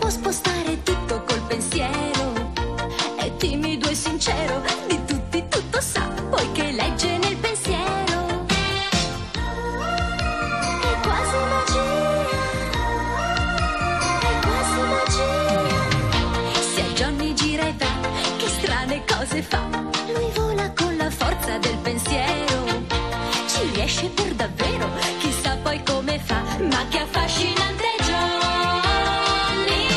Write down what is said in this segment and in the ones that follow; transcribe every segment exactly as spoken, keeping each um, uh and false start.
può spostare tutto col pensiero. È timido e sincero, di tutti tutto sa, poiché legge nel pensiero. È quasi magia, è quasi magia. Se a Johnny gira e va, che strane cose fa. Lui vola con la forza del pensiero, ci riesce per davvero, chissà poi come fa, ma che affascinante Johnny.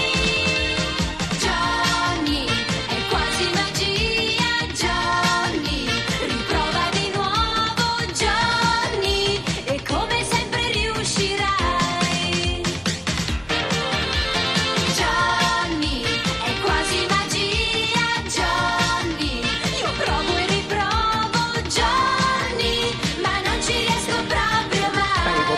Johnny è quasi magia, Johnny riprova di nuovo, Johnny, e come sempre riuscirai. Johnny è quasi magia, Johnny, io provo e riprovo, Johnny, ma non ci riesco proprio mai.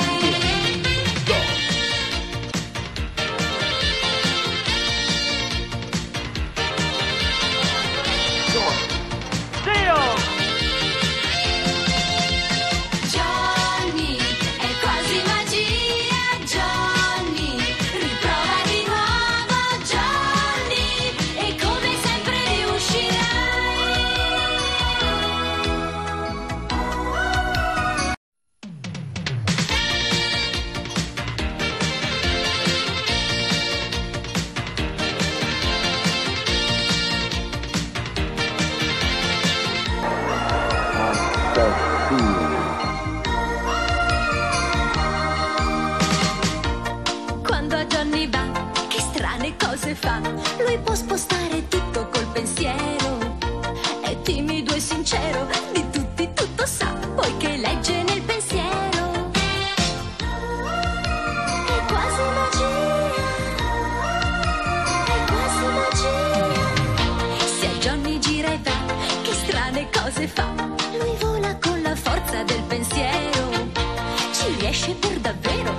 Johnny è quasi magia, Johnny riprova di nuovo, Johnny, e come sempre riuscirai. Quando a Johnny va, che strane cose fa. Lui può spostare tutto col pensiero. È timido e sincero, di tutti tutto sa, poiché legge nel pensiero. È quasi magia, è quasi magia. Se a Johnny gira e va, che strane cose fa. Lui vola con la forza del pensiero, ci riesce per davvero,